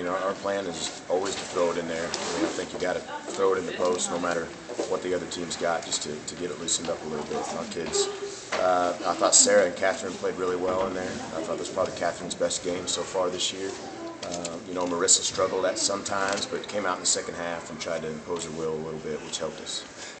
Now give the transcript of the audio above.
our plan is always to throw it in there. I think you got to throw it in the post no matter what the other team's got, just to get it loosened up a little bit. Our kids, I thought Sarah and Catherine played really well in there. I thought this was probably Catherine's best game so far this year. Marissa struggled at some times, but came out in the second half and tried to impose her will a little bit, which helped us.